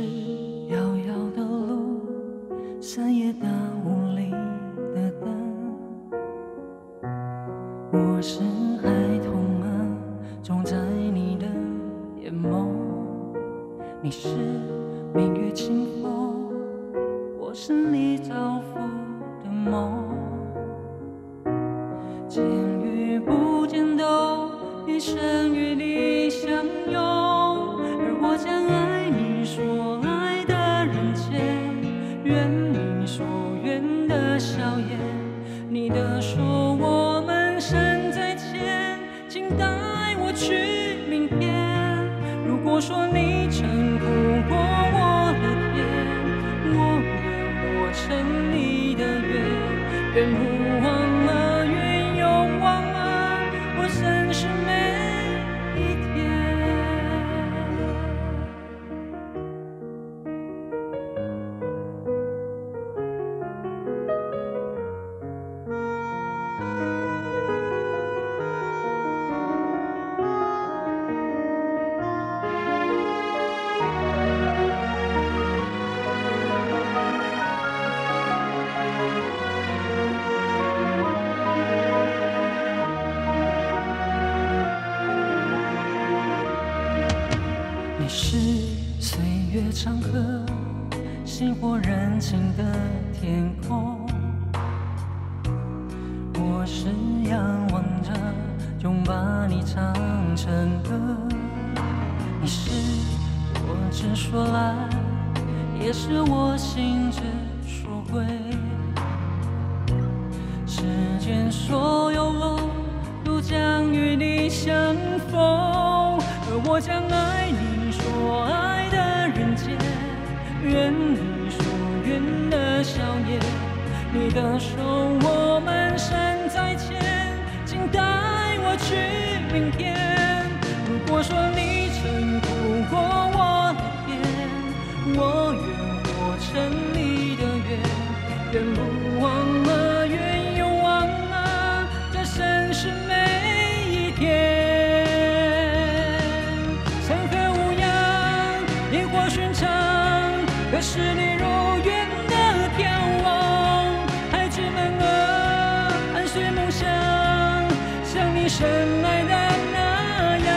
遥遥的路，深夜的无力的灯。我是孩童啊，种在你的眼眸。你是明月清风，我是你造福的梦。见与不见都一生与你相拥，而我将爱你所爱的人间，愿你所愿的笑颜。你的手我们身在牵，请带我去明天。如果说你曾苦过我的甜，我愿活成你的愿，愿不忘了，愿永忘了我曾是每一天。你是岁月长河，星火燃尽的天空。我是仰望着，总把你唱成歌。你是我只说来，也是我心之所归。世间所有路，都将与你相逢，而我将爱你所爱的人间，愿你所愿的笑颜。你的手我们身在牵，请带我去明天。如果说你曾苦过我的甜，我愿活成你的愿，愿不忘了，愿永忘了这生是每一天。可是你如愿的眺望，孩子们啊，安睡梦乡，像你深爱的那样。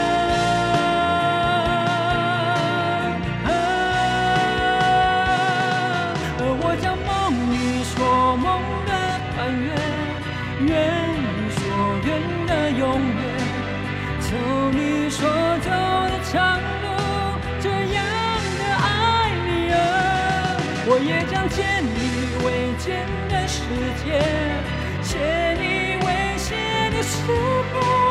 而我将梦里所梦的团圆，愿你所愿的永远，走你所走的长路，这样的爱你啊。我也将见你未见的世界，写你未写的诗篇。